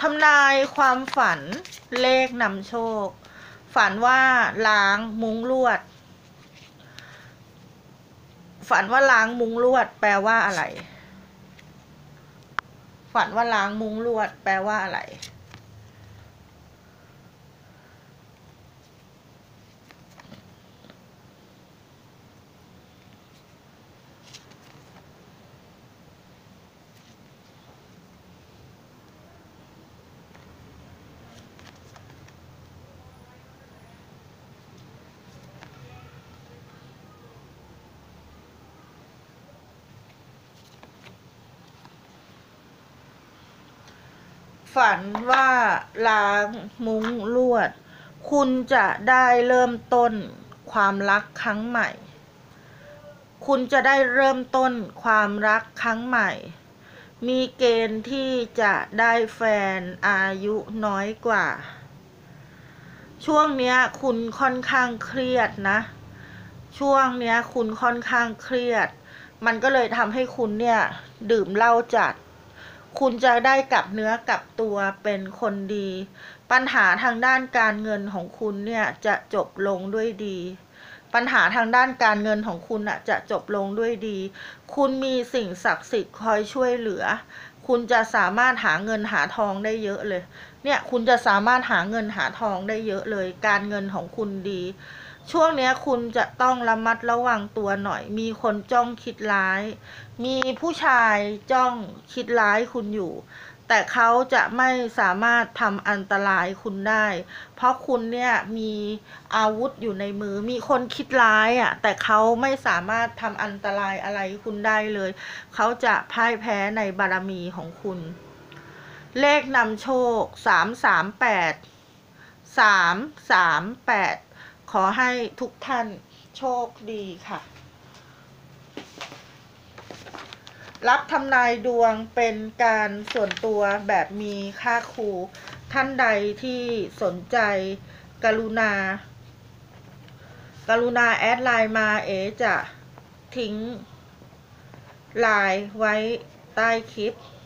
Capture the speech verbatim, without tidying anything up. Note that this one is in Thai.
ทำนายความฝันเลขนำโชคฝันว่าล้างมุ้งลวดฝันว่าล้างมุ้งลวดแปลว่าอะไรฝันว่าล้างมุ้งลวดแปลว่าอะไรฝันว่าล้างมุ้งลวดคุณจะได้เริ่มต้นความรักครั้งใหม่คุณจะได้เริ่มต้นความรักครั้งใหม่มีเกณฑ์ที่จะได้แฟนอายุน้อยกว่าช่วงเนี้ยคุณค่อนข้างเครียดนะช่วงเนี้ยคุณค่อนข้างเครียดมันก็เลยทำให้คุณเนี่ยดื่มเหล้าจัดคุณจะได้กลับเนื้อกลับตัวเป็นคนดีปัญหาทางด้านการเงินของคุณเนี่ยจะจบลงด้วยดีปัญหาทางด้านการเงินของคุณอ่ะจะจบลงด้วยดีคุณมีสิ่งศักดิ์สิทธิ์คอยช่วยเหลือคุณจะสามารถหาเงินหาทองได้เยอะเลยเนี่ยคุณจะสามารถหาเงินหาทองได้เยอะเลยการเงินของคุณดีช่วงนี้คุณจะต้องระมัดระวังตัวหน่อยมีคนจ้องคิดร้ายมีผู้ชายจ้องคิดร้ายคุณอยู่แต่เขาจะไม่สามารถทำอันตรายคุณได้เพราะคุณเนี่ยมีอาวุธอยู่ในมือมีคนคิดร้ายอ่ะแต่เขาไม่สามารถทำอันตรายอะไรคุณได้เลยเขาจะพ่ายแพ้ในบารมีของคุณเลขนำโชคสามสามแปดสามสามแปดขอให้ทุกท่านโชคดีค่ะรับทำนายดวงเป็นการส่วนตัวแบบมีค่าครูท่านใดที่สนใจกรุณากรุณาแอดไลน์มาเอจะทิ้งไลน์ไว้ใต้คลิป